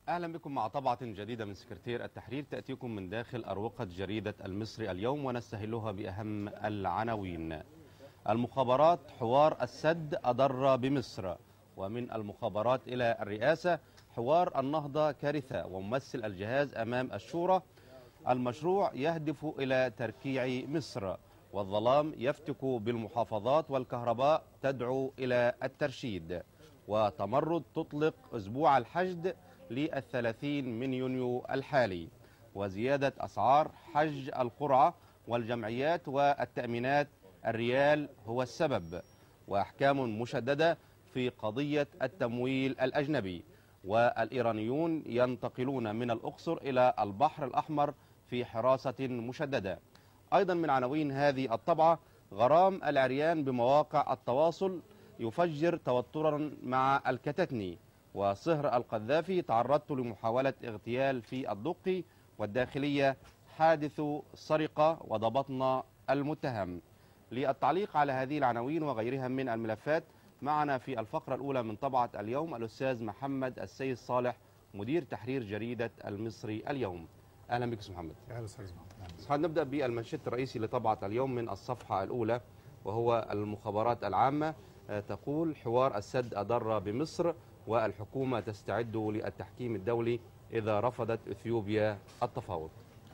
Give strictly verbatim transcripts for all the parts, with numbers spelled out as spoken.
أهلا بكم مع طبعة جديدة من سكرتير التحرير تأتيكم من داخل أروقة جريدة المصري اليوم، ونستهلها بأهم العناوين. المخابرات حوار السد أضر بمصر، ومن المخابرات إلى الرئاسة حوار النهضة كارثة وممثل الجهاز أمام الشورى. المشروع يهدف إلى تركيع مصر، والظلام يفتك بالمحافظات والكهرباء تدعو إلى الترشيد. وتمرد تطلق أسبوع الحشد للثلاثين من يونيو الحالي. وزيادة أسعار حج القرعة والجمعيات والتأمينات، الريال هو السبب. وأحكام مشددة في قضية التمويل الأجنبي. والإيرانيون ينتقلون من الأقصر إلى البحر الأحمر في حراسة مشددة. أيضا من عناوين هذه الطبعة: غرام العريان بمواقع التواصل يفجر توترا مع الكتتني. وصهر القذافي تعرضت لمحاولة اغتيال في الدقي. والداخلية حادث سرقة وضبطنا المتهم. للتعليق على هذه العناوين وغيرها من الملفات معنا في الفقرة الأولى من طبعة اليوم الأستاذ محمد السيد صالح، مدير تحرير جريدة المصري اليوم. أهلا بك أستاذ محمد. أهلا أستاذ محمد. أستاذ، نبدأ بالمنشط الرئيسي لطبعة اليوم من الصفحة الأولى، وهو المخابرات العامة تقول حوار السد أضر بمصر، والحكومة تستعد للتحكيم الدولي إذا رفضت إثيوبيا التفاوض.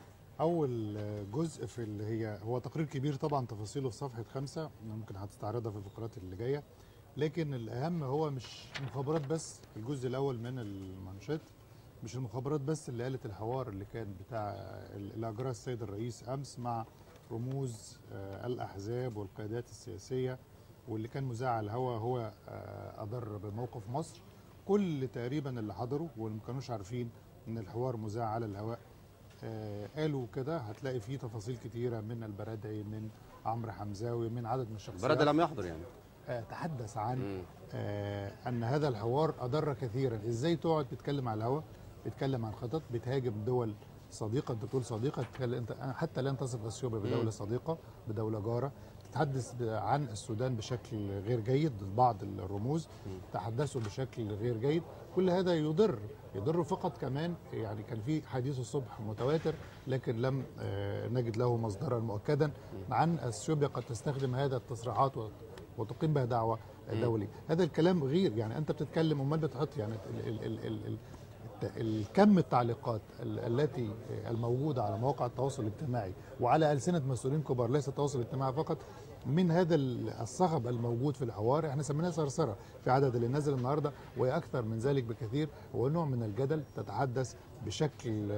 أول جزء في اللي هي هو تقرير كبير طبعا، تفاصيله في صفحة خمسة، ممكن هتستعرضها في الفقرات اللي جاية، لكن الأهم هو مش المخابرات بس. الجزء الأول من المنشط مش المخابرات بس اللي قالت الحوار اللي كان بتاع اللي أجراه السيد الرئيس أمس مع رموز الأحزاب والقيادات السياسية، واللي كان مذاع على الهواء هو أضر بموقف مصر. كل تقريبا اللي حضروا واللي ما كانوش عارفين ان الحوار مذاع على الهواء آه قالوا كده. هتلاقي فيه تفاصيل كتيره من البرادعي، من عمرو حمزاوي، من عدد من الشخصيات. البرادعي لم يحضر يعني. آه تحدث عن آه ان هذا الحوار اضر كثيرا. ازاي تقعد تتكلم على الهواء، بتتكلم عن خطط، بتهاجم دول صديقه، انت تقول صديقه، انت حتى لا تصف اثيوبيا بدوله صديقه، بدوله جاره. تتحدث عن السودان بشكل غير جيد، بعض الرموز تحدثوا بشكل غير جيد. كل هذا يضر يضر فقط. كمان يعني كان في حديث الصبح متواتر لكن لم نجد له مصدرا مؤكدا عن اثيوبيا قد تستخدم هذا التصريحات وتقيم بها دعوه دولي. هذا الكلام غير، يعني انت بتتكلم امال بتحط يعني ال ال ال ال الكم التعليقات التي الموجودة على مواقع التواصل الاجتماعي وعلى ألسنة مسؤولين كبار، ليس التواصل الاجتماعي فقط، من هذا الصخب الموجود في الحوار. احنا سميناها صرصرة في عدد اللي نزل النهاردة، وهي أكثر من ذلك بكثير. هو نوع من الجدل، تتحدث بشكل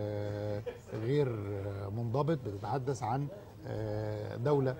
غير منضبط، بتتحدث عن دولة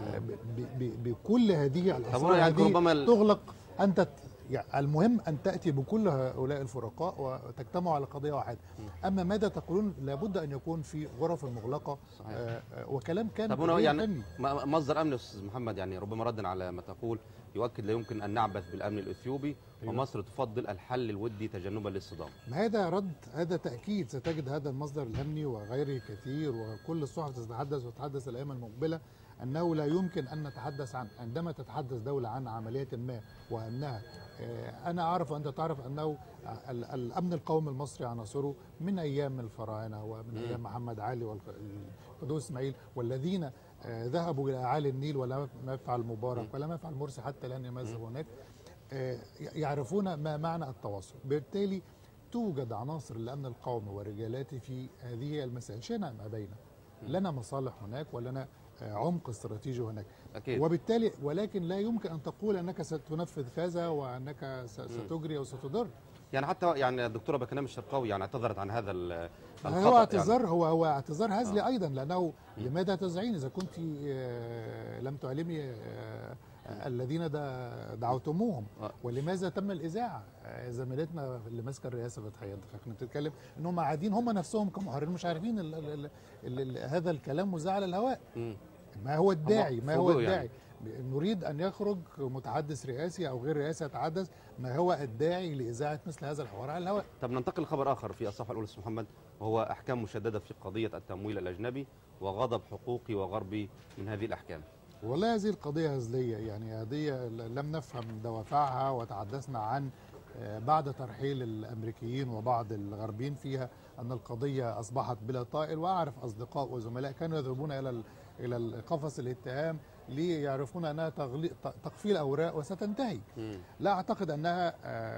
بكل هذه الأسرار هذه تغلق. أنت يعني المهم أن تأتي بكل هؤلاء الفرقاء وتجتمعوا على قضية واحدة. أما ماذا تقولون لابد أن يكون في غرف مغلقة. آه وكلام كان طب هنا يعني مصدر أمن أستاذ محمد، يعني ربما ردا على ما تقول، يؤكد لا يمكن أن نعبث بالأمن الإثيوبي. أيوة. ومصر تفضل الحل الودي تجنبا للصدام. ما هذا رد، هذا تأكيد. ستجد هذا المصدر الأمني وغيره كثير، وكل الصحف تتحدث وتتحدث الأيام المقبلة أنه لا يمكن أن نتحدث عن، عندما تتحدث دولة عن عملية ما وأنها، أنا أعرف وأنت تعرف أنه الأمن القومي المصري عناصره من أيام الفراعنة ومن أيام محمد علي والقدوس إسماعيل، والذين ذهبوا إلى أعالي النيل ولم يفعل مبارك ولم يفعل مرسي حتى الآن يمثل هناك، يعرفون ما معنى التواصل. بالتالي توجد عناصر الأمن القومي ورجالاته في هذه المسائل، شئنا أم أبينا. لنا مصالح هناك ولنا عمق استراتيجي هناك. أكيد. وبالتالي ولكن لا يمكن أن تقول أنك ستنفذ كذا وأنك ستجري أو ستضر. يعني حتى يعني الدكتورة بكنام الشرقاوي يعني اعتذرت عن هذا الخطأ. هو اعتذار يعني. هو هو اعتذار هزلي آه. أيضا، لأنه لماذا تزعين إذا كنت لم تعلمي الذين دعوتموهم؟ آه. ولماذا تم الإذاعة؟ زميلتنا اللي ماسكه الرئاسة فتحية، فاحنا بنتكلم انهم قاعدين هم نفسهم كمحررين مش عارفين ال ال ال ال هذا الكلام مذاع على الهواء. م. ما هو الداعي؟ ما هو الداعي؟ يعني. نريد أن يخرج متحدث رئاسي أو غير رئاسي يتحدث، ما هو الداعي لإذاعة مثل هذا الحوار على الهواء؟ طب ننتقل لخبر آخر في الصفحة الأولى أستاذ محمد، وهو أحكام مشددة في قضية التمويل الأجنبي وغضب حقوقي وغربي من هذه الأحكام. والله هذه القضية هزلية، يعني هذه لم نفهم دوافعها، وتحدثنا عن بعد ترحيل الأمريكيين وبعض الغربيين فيها أن القضية أصبحت بلا طائل. وأعرف أصدقاء وزملاء كانوا يذهبون إلى إلى قفص الاتهام ليعرفون أنها تقفيل أوراق وستنتهي. لا أعتقد أنها،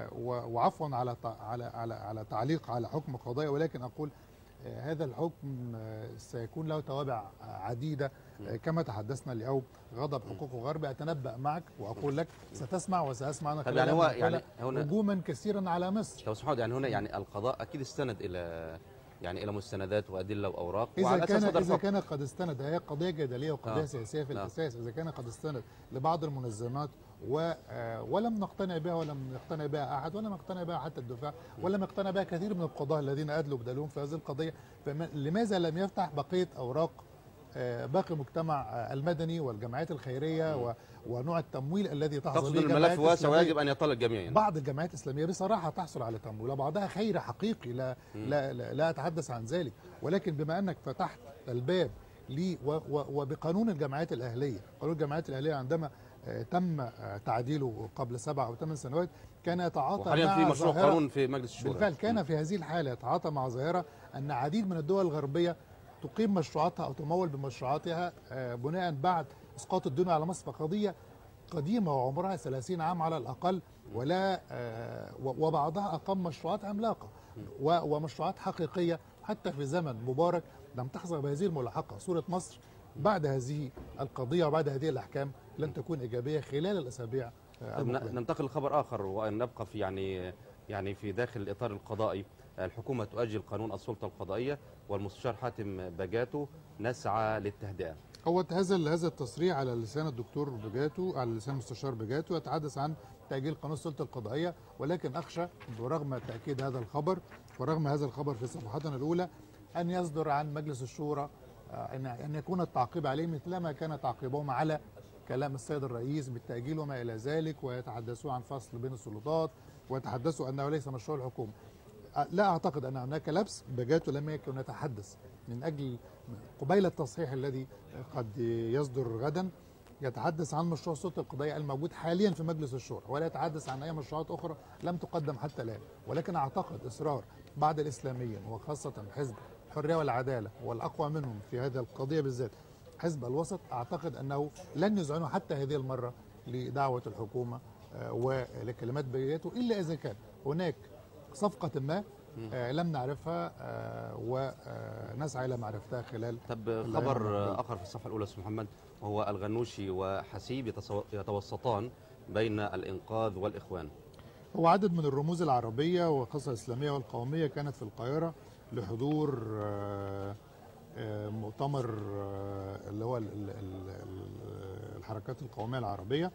وعفوا على على على على تعليق على حكم قضائي، ولكن أقول هذا الحكم سيكون له توابع عديدة كما تحدثنا اليوم. غضب حقوق غربي. أتنبأ معك وأقول لك ستسمع وسأسمع أنا يعني هو يعني هجوما كثيرا على مصر. طب سبحان يعني هنا يعني القضاء أكيد استند إلى يعني إلى مستندات وأدلة وأوراق، إذا وعلى كان أساس إذا كان قد استند، هي قضية جدلية وقضية آه. سياسية في آه. الأساس. إذا كان قد استند لبعض المنظمات و ولم نقتنع بها ولم يقتنع بها أحد ولم يقتنع بها حتى الدفاع ولم يقتنع بها كثير من القضاة الذين أدلوا بدلوهم في هذه القضية، فلماذا لم يفتح بقية أوراق باقي المجتمع المدني والجمعيات الخيرية ونوع التمويل الذي تحصل به؟ الملف واسع ويجب أن يطلع الجميع. يعني. بعض الجمعيات الإسلامية بصراحة تحصل على تمويل وبعضها خير حقيقي، لا, لا, لا, لا أتحدث عن ذلك، ولكن بما أنك فتحت الباب لي وبقانون الجمعيات الأهلية، قانون الجمعيات الأهلية عندما تم تعديله قبل سبع أو ثمان سنوات كان يتعاطى مع في مشروع قانون في مجلس الشورى. بالفعل كان في هذه الحالة يتعاطى مع ظاهرة أن عديد من الدول الغربية تقيم مشروعاتها أو تمول بمشروعاتها بناء بعد إسقاط الدنيا على مصر، قضية قديمة وعمرها ثلاثين عام على الأقل، ولا وبعضها أقام مشروعات عملاقة ومشروعات حقيقية حتى في زمن مبارك لم تحظى بهذه الملاحقة. صورة مصر بعد هذه القضية وبعد هذه الأحكام لن تكون إيجابية خلال الأسابيع المقبلة. ننتقل لخبر آخر، وأن نبقى في يعني يعني في داخل الإطار القضائي. الحكومة تؤجل قانون السلطة القضائية والمستشار حاتم بجاتو نسعى للتهدئة. هو هذا هذا التصريح على لسان الدكتور بجاتو، على لسان المستشار بجاتو، يتحدث عن تأجيل قانون السلطة القضائية، ولكن أخشى ورغم تأكيد هذا الخبر ورغم هذا الخبر في صفحتنا الأولى أن يصدر عن مجلس الشورى أن أن يكون التعقيب عليه مثلما كان تعقيبهم على كلام السيد الرئيس بالتأجيل وما إلى ذلك، ويتحدثوا عن فصل بين السلطات ويتحدثوا أنه ليس مشروع الحكومة. لا أعتقد أن هناك لبس. بجاتو لم يكن يتحدث من أجل قبيل التصحيح الذي قد يصدر غدا، يتحدث عن مشروع السلطة القضائية الموجود حاليا في مجلس الشورى، ولا يتحدث عن أي مشروعات أخرى لم تقدم حتى الآن. ولكن أعتقد إصرار بعض الإسلاميين وخاصة حزب الحرية والعدالة والأقوى منهم في هذه القضية بالذات حزب الوسط، أعتقد أنه لن يذعنوا حتى هذه المرة لدعوة الحكومة ولكلمات بجاتو، إلا إذا كان هناك صفقة ما آه لم نعرفها آه ونسعى إلى معرفتها خلال. طب خبر آخر في الصفحة الأولى أستاذ محمد، وهو الغنوشي وحسيب يتوسطان بين الإنقاذ والإخوان. هو عدد من الرموز العربية وخاصة الإسلامية والقومية كانت في القاهرة لحضور آه آه مؤتمر آه اللي هو الحركات القومية العربية،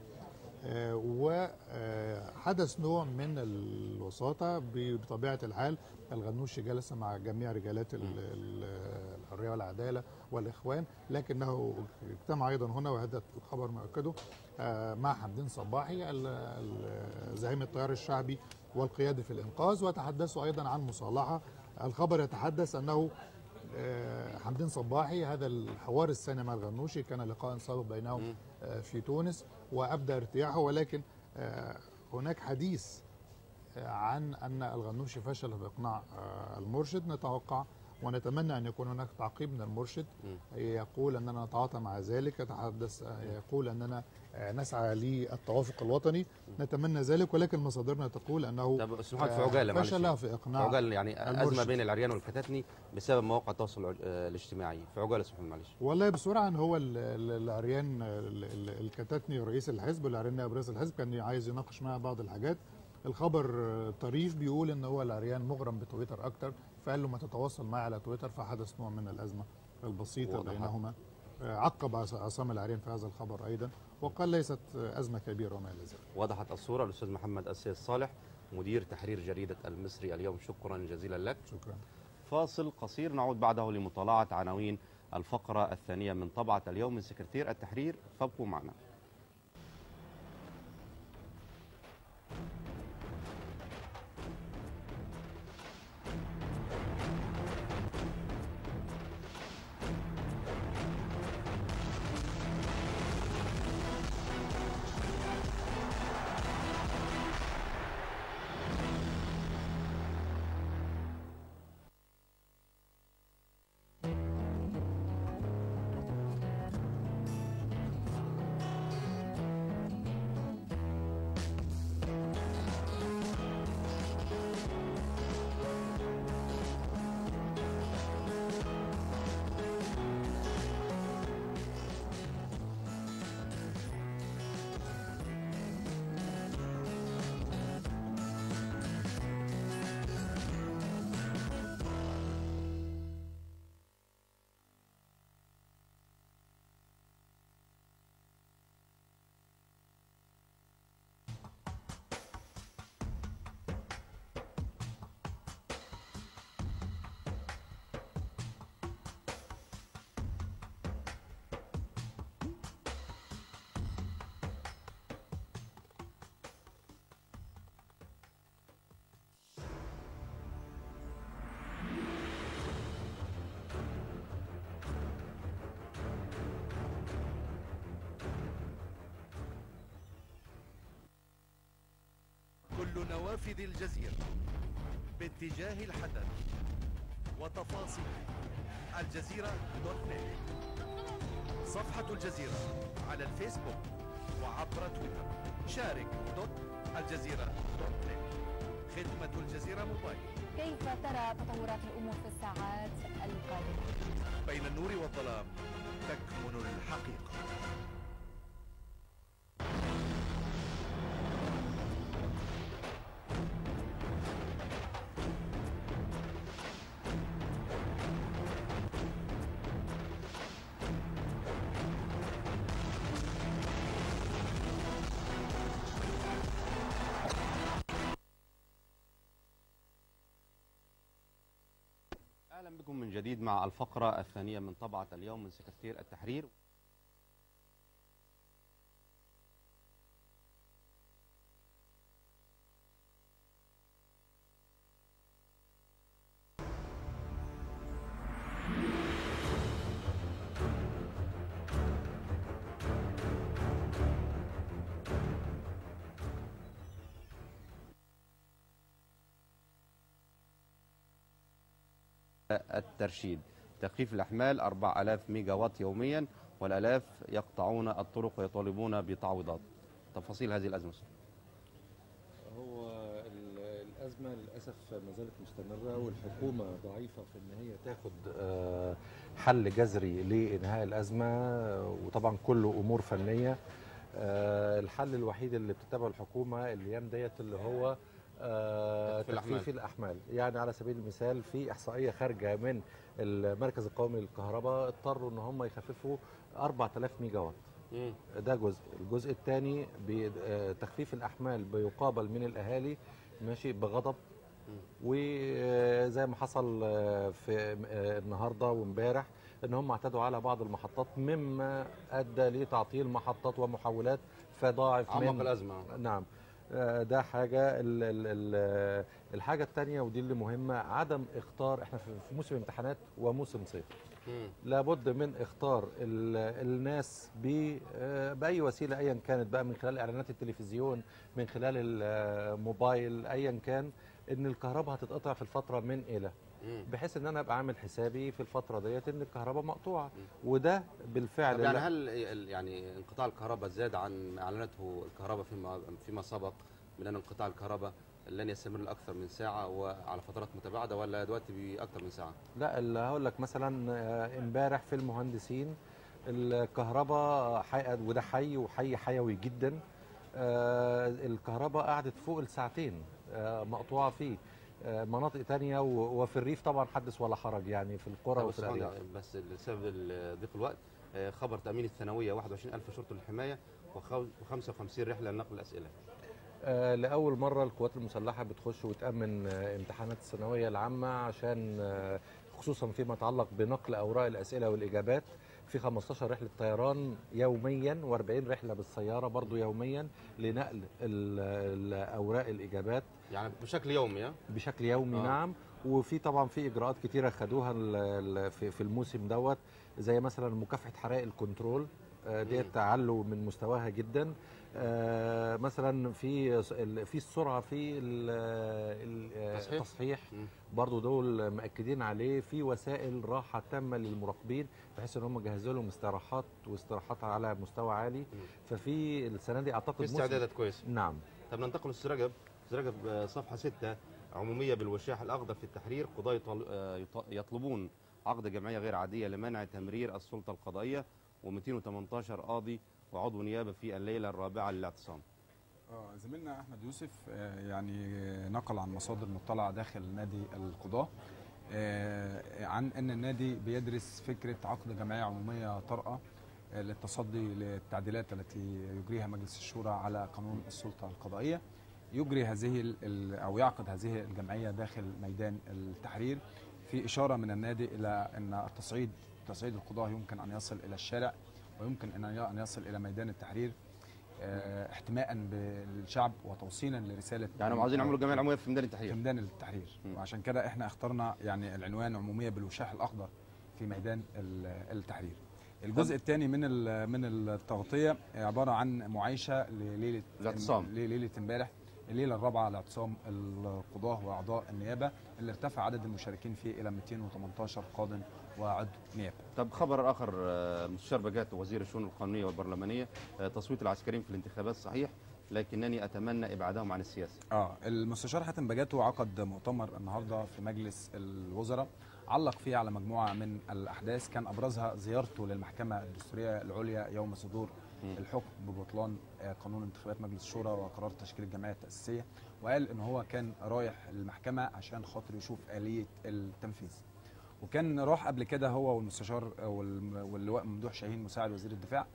وحدث نوع من الوساطة بطبيعة الحال. الغنوشي جلس مع جميع رجالات الحرية والعدالة والإخوان، لكنه اجتمع أيضا هنا وهذا الخبر مؤكده مع حمدين صباحي زعيم التيار الشعبي والقيادي في الإنقاذ، وتحدثوا أيضا عن مصالحة. الخبر يتحدث أنه حمدين صباحي هذا الحوار الثاني مع الغنوشي كان لقاء سابق بينهم في تونس وأبدى ارتياحه، ولكن هناك حديث عن أن الغنوشي فشل في إقناع المرشد. نتوقع ونتمنى أن يكون هناك تعقيب من المرشد يقول أننا نتعاطى مع ذلك، يتحدث يقول أننا نسعى للتوافق الوطني، نتمنى ذلك، ولكن مصادرنا تقول أنه في عجالة فشل في إقناع في عجالة يعني المرشد. أزمة بين العريان والكتاتني بسبب مواقع التواصل الاجتماعي. في عجالة سبحان معلش. والله بسرعة أن هو العريان الكتاتني رئيس الحزب والعريان نائب رئيس الحزب كان عايز يناقش معاه بعض الحاجات. الخبر طريف بيقول ان هو العريان مغرم بتويتر اكتر، فقال له ما تتواصل معي على تويتر، فحدث نوع من الازمه البسيطه بينهما. عقب عصام العريان في هذا الخبر ايضا وقال ليست ازمه كبيره وما الى ذلك. وضحت الصوره. الاستاذ محمد السيد صالح مدير تحرير جريده المصري اليوم، شكرا جزيلا لك. شكرا. فاصل قصير نعود بعده لمطالعه عناوين الفقره الثانيه من طبعه اليوم من سكرتير التحرير، فابقوا معنا. كل نوافذ الجزيرة باتجاه الحدث وتفاصيل الجزيرة دوت نت. صفحة الجزيرة على الفيسبوك وعبر تويتر. شارك دوت الجزيرة دوت نت. خدمة الجزيرة موبايل. كيف ترى تطورات الأمور في الساعات القادمة؟ بين النور والظلام تكمن الحقيقة. أهلا بكم من جديد مع الفقرة الثانية من طبعة اليوم من سكرتير التحرير. الترشيد تخفيف الأحمال أربعة آلاف ميجا وات يوميا، والآلاف يقطعون الطرق ويطالبون بتعويضات. تفاصيل هذه الأزمة. هو ال- الأزمة للأسف ما زالت مستمرة، والحكومة ضعيفة في إن هي تاخد آه، حل جذري لإنهاء الأزمة، وطبعا كله أمور فنية. آه، الحل الوحيد اللي بتتبعه الحكومة الأيام ديت اللي هو آه، تخفيف الأحمال. تخفيف الأحمال. يعني على سبيل المثال في إحصائية خارجة من المركز القومي للكهرباء اضطروا إن هم يخففوا أربعة آلاف ميجا وات. ده جزء. الجزء الثاني بتخفيف الأحمال بيقابل من الأهالي ماشي بغضب، وزي ما حصل في النهارده وامبارح ان هم اعتدوا على بعض المحطات، مما ادى لتعطيل محطات ومحولات فضاعف عمق من الأزمة. نعم. ده حاجه. ال- ال- ال- الحاجه الثانيه ودي اللي مهمه، عدم اختار. احنا في موسم امتحانات وموسم صيف، مم. لابد من اختار ال- الناس ب- آه، باي وسيله ايا كانت بقى، من خلال اعلانات التلفزيون، من خلال الموبايل، ايا كان، ان الكهرباء هتتقطع في الفتره من الى، مم. بحيث ان انا ابقى عامل حسابي في الفتره ديت ان الكهرباء مقطوعه. وده بالفعل طب يعني لا- هل ال- يعني انقطاع الكهرباء زاد عن ما اعلنته الكهرباء فيما فيما سبق من ان انقطاع الكهرباء لن يستمر لاكثر من ساعه وعلى فترات متباعده، ولا دلوقتي باكثر من ساعه؟ لا، اللي هقول لك مثلا آه، امبارح في المهندسين الكهرباء حي... وده حي وحي حيوي جدا. آه، الكهرباء قعدت فوق الساعتين آه، مقطوعه فيه. آه، مناطق تانية و- وفي الريف طبعا حدث ولا حرج، يعني في القرى طب وفي السؤال الارياف. ده بس لسبب ال- ضيق الوقت، آه، خبر تامين الثانويه واحد وعشرين ألف شرطه للحمايه وخمسة وخمسين رحله لنقل الاسئله. آه، لأول مرة القوات المسلحة بتخش وتأمن آه، امتحانات الثانوية العامة، عشان آه، خصوصا فيما يتعلق بنقل أوراق الأسئلة والإجابات. في خمستاشر رحلة طيران يوميا وأربعين رحلة بالسيارة برضو يوميا لنقل ال- الأوراق الإجابات يعني بشكل يومي. ها؟ بشكل يومي. آه. نعم. وفي طبعا في إجراءات كتيرة خدوها ال- ال- في في الموسم دوت، زي مثلا مكافحة حرائق الكنترول. آه، ديت مم. تعلوا من مستواها جدا. آه، مثلا في ال- في السرعه في ال- ال- آه، تصحيح. التصحيح مم. برضو دول مأكدين عليه. في وسائل راحه تامه للمراقبين، بحيث ان هم جهزوا لهم استراحات واستراحات على مستوى عالي. ففي السنه دي اعتقد في موسم- استعدادات كويسه. نعم. طب ننتقل للسي رجب. سي رجب، آه، صفحه ستة عموميه بالوشاح الاخضر في التحرير. قضاة يطل- آه، يط- يطلبون عقد جمعيه غير عاديه لمنع تمرير السلطه القضائيه، ومئتين وثمانية عشر قاضي وعضو نيابه في الليله الرابعه للاعتصام. اه زميلنا احمد يوسف آه، يعني نقل عن مصادر مطلعه داخل نادي القضاه آه، عن ان النادي بيدرس فكره عقد جمعيه عموميه طارئه آه، للتصدي للتعديلات التي يجريها مجلس الشورى على قانون السلطه القضائيه. يجري هذه ال- ال- او يعقد هذه الجمعيه داخل ميدان التحرير، في اشاره من النادي الى ان التصعيد تصعيد القضاه يمكن ان يصل الى الشارع، ويمكن ان ان يصل الى ميدان التحرير آه، احتماء بالشعب وتوصيلا لرساله يعني هم عاوزين يعملوا جمعيه عموميه في ميدان في التحرير. ميدان التحرير. م. وعشان كده احنا اخترنا يعني العنوان عموميه بالوشاح الاخضر في ميدان ال- التحرير. الجزء الثاني من ال- من التغطيه عباره عن معايشه لليله الاعتصام. ليله امبارح الليله الرابعه لاعتصام القضاه واعضاء النيابه اللي ارتفع عدد المشاركين فيه الى مئتين وثمانية عشر قاض وعضو نيابه. طب خبر اخر، المستشار بجات وزير الشؤون القانونيه والبرلمانيه، تصويت العسكريين في الانتخابات صحيح، لكنني اتمنى ابعادهم عن السياسه. اه المستشار حاتم بجاتو عقد مؤتمر النهارده في مجلس الوزراء علق فيه على مجموعه من الاحداث كان ابرزها زيارته للمحكمه الدستوريه العليا يوم صدور م. الحكم ببطلان قانون انتخابات مجلس الشورى وقرار تشكيل الجمعيه التاسيسيه، وقال ان هو كان رايح المحكمه عشان خاطر يشوف اليه التنفيذ. وكان راح قبل كده هو والمستشار واللواء ممدوح شاهين مساعد وزير الدفاع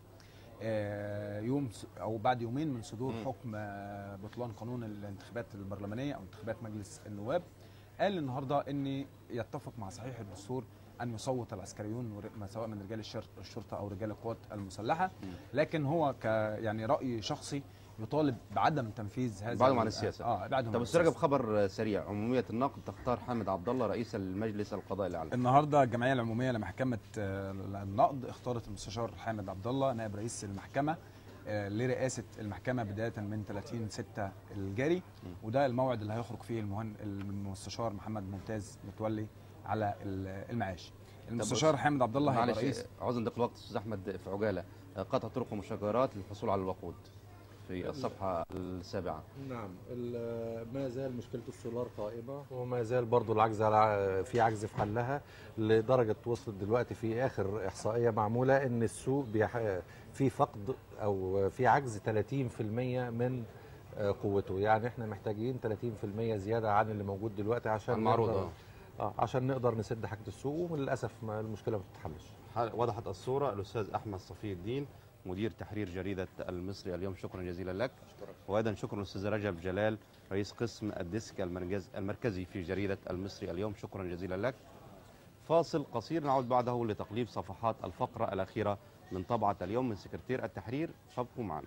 يوم او بعد يومين من صدور م. حكم بطلان قانون الانتخابات البرلمانيه او انتخابات مجلس النواب. قال النهارده ان يتفق مع صحيح الدستور ان يصوت العسكريون سواء من رجال الشرطه او رجال القوات المسلحه، لكن هو ك يعني راي شخصي يطالب بعدم تنفيذ هذا. بعدهم عن السياسه. اه بعدهم. طب استاذ رجب، خبر سريع، عموميه النقد تختار حامد عبد الله رئيس المجلس القضائي الاعلى. النهارده الجمعيه العموميه لمحكمه النقد اختارت المستشار حامد عبد الله نائب رئيس المحكمه لرئاسه المحكمه بدايه من ثلاثين ستة الجاري، وده الموعد اللي هيخرج فيه المهن المستشار محمد ممتاز متولي على المعاش. المستشار حامد عبد الله هيبقى رئيس. عاوز ندق الوقت استاذ احمد في عجاله، قطع طرق ومشجرات للحصول على الوقود في الصفحه السابعه. نعم، ما زال مشكله السولار قائمه، وما زال برضو العجز على في عجز في حلها، لدرجه وصلت دلوقتي في اخر احصائيه معموله ان السوق في فقد او في عجز ثلاثين في المئة من قوته. يعني احنا محتاجين ثلاثين في المئة زياده عن اللي موجود دلوقتي عشان المعروض اه اه عشان نقدر نسد حاجه السوق، وللاسف المشكله ما بتتحلش. وضحت الصوره. الاستاذ احمد صفي الدين مدير تحرير جريده المصري اليوم، شكرا جزيلا لك. وايضا شكرا للاستاذ رجب جلال رئيس قسم الديسك المركزي في جريده المصري اليوم، شكرا جزيلا لك. فاصل قصير نعود بعده لتقليب صفحات الفقره الاخيره من طبعه اليوم من سكرتير التحرير، فابقوا معنا.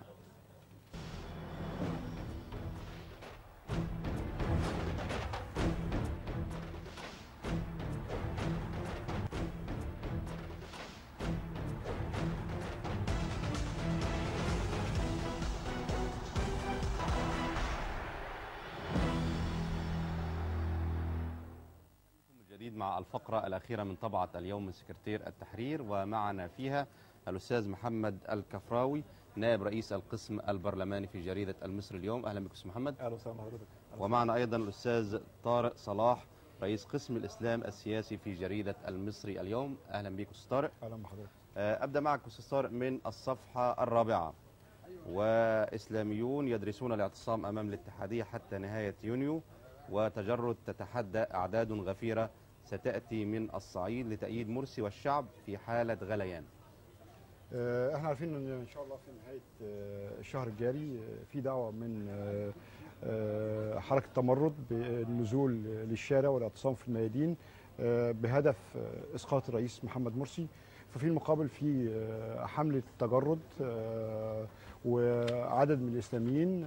مع الفقرة الأخيرة من طبعة اليوم من سكرتير التحرير، ومعنا فيها الأستاذ محمد الكفراوي نائب رئيس القسم البرلماني في جريدة المصري اليوم. أهلا بك أستاذ محمد. أهلا وسهلا بحضرتك. ومعنا أيضا الأستاذ طارق صلاح رئيس قسم الإسلام السياسي في جريدة المصري اليوم. أهلا بك أستاذ طارق. أهلا بحضرتك. أبدأ معك أستاذ طارق من الصفحة الرابعة. وإسلاميون يدرسون الاعتصام أمام الاتحادية حتى نهاية يونيو، وتجرد تتحدى أعداد غفيرة ستأتي من الصعيد لتأييد مرسي والشعب في حالة غليان. احنا عارفين ان ان شاء الله في نهايه الشهر الجاري في دعوه من حركه تمرد بالنزول للشارع والاعتصام في الميادين بهدف اسقاط الرئيس محمد مرسي. ففي المقابل في حمله تجرد، وعدد من الاسلاميين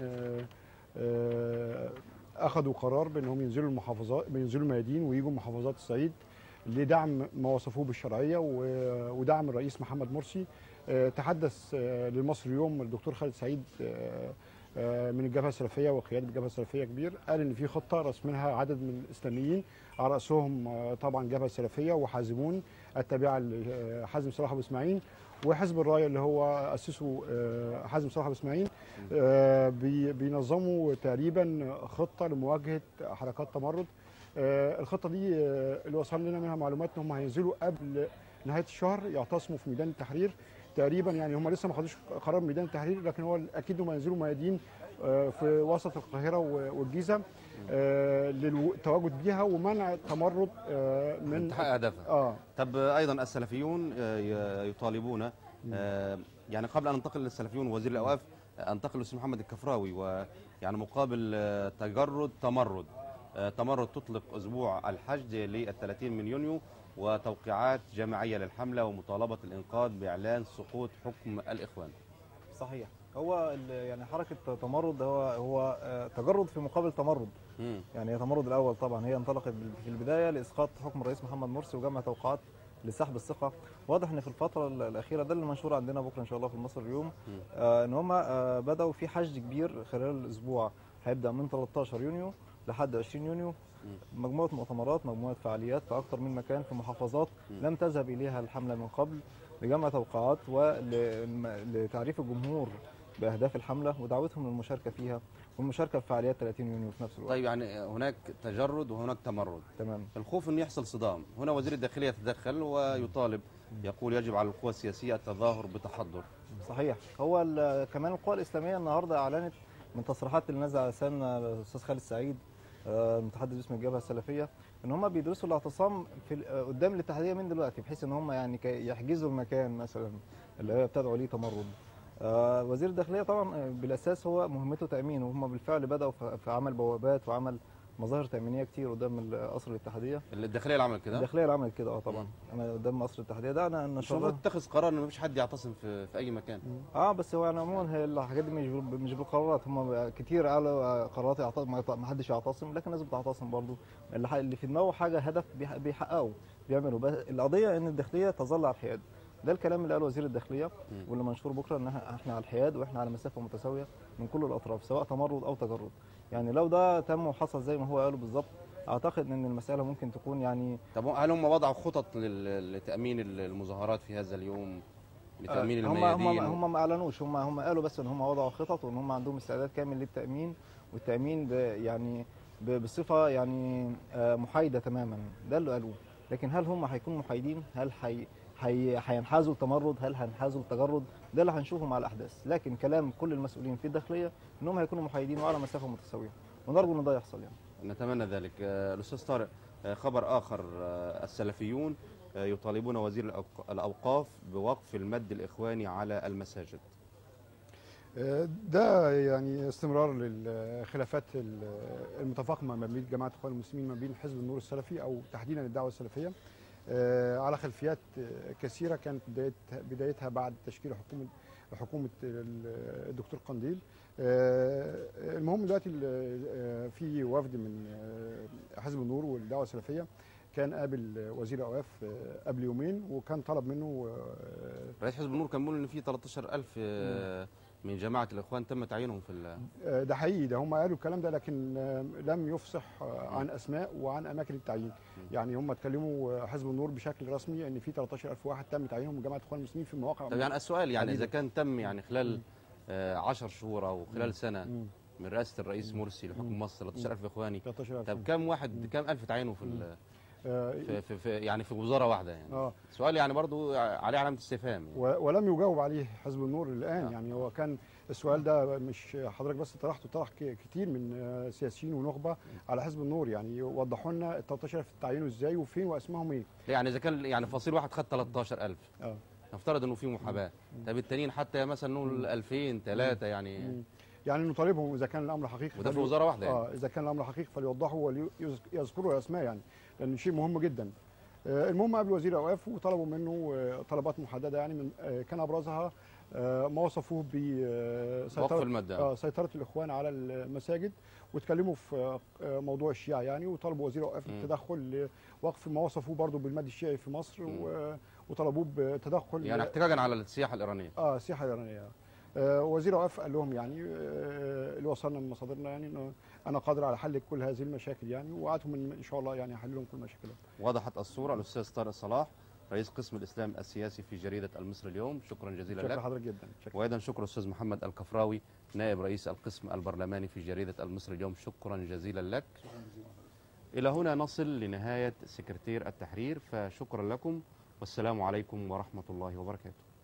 اخذوا قرار بانهم ينزلوا المحافظات ينزلوا الميادين ويجوا محافظات الصعيد لدعم ما وصفوه بالشرعيه ودعم الرئيس محمد مرسي. تحدث للمصري اليوم الدكتور خالد سعيد من الجبهه السلفيه وقياده الجبهه السلفيه كبير، قال ان في خطه رسمها عدد من الاسلاميين على راسهم طبعا الجبهه السلفيه وحازمون التابعه لحازم صلاح ابو اسماعيل، وحزب الرايه اللي هو اسسه حازم صلاح ابو اسماعيل. بينظموا تقريبا خطه لمواجهه حركات تمرد. الخطه دي اللي وصل لنا منها معلومات ان هم هينزلوا قبل نهايه الشهر يعتصموا في ميدان التحرير تقريبا. يعني هم لسه ما خدوش قرار ميدان التحرير، لكن هو اكيد هم هينزلوا ميادين في وسط القاهره والجيزه للتواجد بيها ومنع التمرد من تحقق هدفها. اه طب ايضا السلفيون يطالبون، يعني قبل ان ننتقل للسلفيون ووزير الاوقاف انتقل للاستاذ محمد الكفراوي، ويعني مقابل تجرد تمرد تمرد تطلق اسبوع الحج للثلاثين من يونيو وتوقيعات جماعيه للحمله ومطالبه الانقاذ باعلان سقوط حكم الاخوان. صحيح، هو يعني حركه تمرد هو هو تجرد في مقابل تمرد. م. يعني هي تمرد الاول طبعا هي انطلقت في البدايه لاسقاط حكم الرئيس محمد مرسي وجمع توقيعات لسحب الثقه. واضح ان في الفتره الاخيره ده اللي منشور عندنا بكره ان شاء الله في المصري اليوم، آه ان هم آه بداوا في حشد كبير خلال الاسبوع هيبدا من تلتاشر يونيو لحد عشرين يونيو. مجموعه مؤتمرات، مجموعه فعاليات في اكثر من مكان في محافظات لم تذهب اليها الحمله من قبل، لجمع توقعات ولتعريف الجمهور باهداف الحمله ودعوتهم للمشاركه فيها والمشاركه في فعاليات ثلاثين يونيو في نفس الوقت. طيب يعني هناك تجرد وهناك تمرد. تمام. الخوف انه يحصل صدام، هنا وزير الداخليه يتدخل ويطالب، يقول يجب على القوى السياسيه التظاهر بتحضر. صحيح. هو كمان القوى الاسلاميه النهارده اعلنت من تصريحات اللي نزل على لسان الاستاذ خالد سعيد المتحدث باسم الجبهه السلفيه ان هم بيدرسوا الاعتصام في قدام الاتحاديه من دلوقتي، بحيث ان هم يعني يحجزوا المكان مثلا اللي هي بتدعو ليه تمرد. آه وزير الداخليه طبعا بالاساس هو مهمته تامين، وهم بالفعل بداوا في عمل بوابات وعمل مظاهر تامينيه كتير قدام قصر الاتحاديه. الداخليه اللي عملت كده؟ الداخليه اللي عملت كده اه طبعا. انا قدام قصر الاتحاديه ده انا مش المفروض تتخذ قرار ان مفيش حد يعتصم في, في اي مكان؟ اه بس هو يعني عموما هي الحاجات دي مش مش بالقرارات، هم كتير قالوا قرارات يعتصم ما حدش يعتصم، لكن لازم تعتصم برضه. اللي في دماغه حاجه هدف بيحققه بيعملوا. بس القضيه ان الداخليه تظل على الحياد. ده الكلام اللي قاله وزير الداخليه واللي منشور بكره ان احنا على الحياد واحنا على مسافه متساويه من كل الاطراف سواء تمرد او تجرد. يعني لو ده تم وحصل زي ما هو قاله بالظبط اعتقد ان المساله ممكن تكون يعني. طب هل هم وضعوا خطط لتامين المظاهرات في هذا اليوم؟ لتامين هم الميادين؟ هم هم ما اعلنوش، هم هم قالوا بس ان هم وضعوا خطط وان هم عندهم استعداد كامل للتامين، والتامين يعني بصفه يعني محايده تماما. ده اللي قالوه. لكن هل هم هيكونوا محايدين؟ هل حي هي هينحازوا التمرد؟ هل هينحازوا التجرد؟ ده اللي هنشوفه مع الاحداث. لكن كلام كل المسؤولين في الداخليه انهم هيكونوا محايدين وعلى مسافه متساويه، ونرجو ان ده يحصل يعني. نتمنى ذلك. الاستاذ طارق، خبر اخر، السلفيون يطالبون وزير الاوقاف بوقف المد الاخواني على المساجد. ده يعني استمرار للخلافات المتفاقمه ما بين جماعه الاخوان المسلمين ما بين حزب النور السلفي او تحديدا الدعوه السلفيه على خلفيات كثيره كانت بدايتها بعد تشكيل حكومه حكومه الدكتور قنديل. المهم دلوقتي في وفد من حزب النور والدعوه السلفيه كان قابل وزير الاوقاف قبل يومين، وكان طلب منه رئيس حزب النور كان بيقول ان في تلتاشر ألف من جماعه الاخوان تم تعيينهم في ده حقيقي، ده هم قالوا الكلام ده، لكن لم يفصح عن اسماء وعن اماكن التعيين. يعني هم اتكلموا حزب النور بشكل رسمي ان في تلتاشر ألف واحد تم تعيينهم من جماعه الاخوان المسلمين في مواقع. طب يعني السؤال يعني اذا كان تم يعني خلال عشر شهور او خلال سنه مم. من رئاسه الرئيس مرسي لحكم مصر تلتاشر ألف اخواني، تلتاشر ألف. طب كم واحد كم ألف تعينوا في في, في, في يعني في وزاره واحده يعني؟ اه سؤال يعني برضو عليه علامه استفهام يعني. ولم يجاوب عليه حزب النور الان. آه. يعني هو كان السؤال ده مش حضرتك بس طرحته، طرح كتير من سياسيين ونخبه على حزب النور، يعني وضحوا لنا ال تلتاشر ألف تعينوا ازاي وفين واسمائهم ايه. يعني اذا كان يعني فصيل واحد خد تلتاشر ألف، اه نفترض انه في محاباه، طب التانيين حتى مثلا نقول ألفين ثلاثة يعني مم. يعني نطالبهم اذا كان الامر حقيقي، وده في وزاره واحده يعني. اه اذا كان الامر حقيقي فليوضحوا ويذكروا الاسماء يعني، لان شيء مهم جدا. آه المهم قابلوا وزير الاوقاف وطلبوا منه آه طلبات محدده، يعني من آه كان ابرزها آه ما وصفوه بسيطره المادة. آه سيطره الاخوان على المساجد، واتكلموا في آه موضوع الشيعة يعني، وطلبوا وزير الاوقاف التدخل لوقف ما وصفوه برضه بالمد الشيعي في مصر، وطلبوه بتدخل يعني احتجاجا على السياحه الايرانيه. اه السياحه الايرانيه. آه وزير الاوقاف قال لهم يعني آه اللي وصلنا من مصادرنا يعني انه انا قادر على حل كل هذه المشاكل يعني، ووعدهم ان شاء الله يعني يحل لهم كل مشاكلهم. وضحت الصوره. الاستاذ طارق صلاح رئيس قسم الاسلام السياسي في جريده المصري اليوم، شكرا جزيلا لك. شكرا لحضرتك جدا. شكرا. وايضا شكرا الاستاذ محمد الكفراوي نائب رئيس القسم البرلماني في جريده المصري اليوم، شكرا جزيلا لك. شكرا جزيلا. الى هنا نصل لنهايه سكرتير التحرير، فشكرا لكم والسلام عليكم ورحمه الله وبركاته.